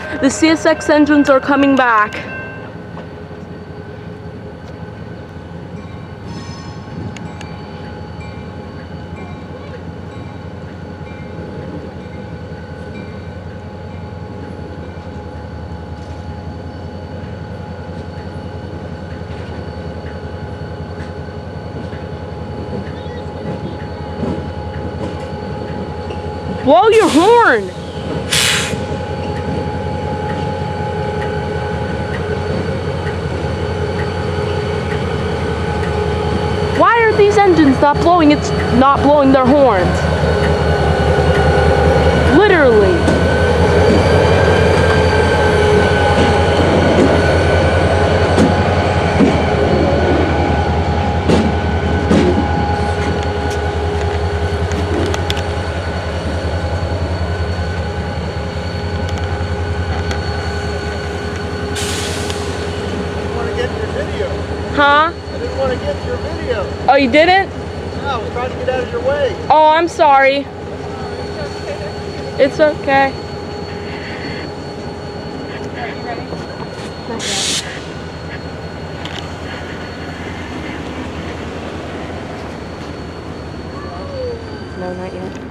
The CSX engines are coming back. Blow your horn! Why are these engines not blowing? It's not blowing their horns. Literally. Huh? I didn't want to get your video. Oh, you didn't? No, I was trying to get out of your way. Oh, I'm sorry. It's okay. Are you ready? Not yet. No, not yet.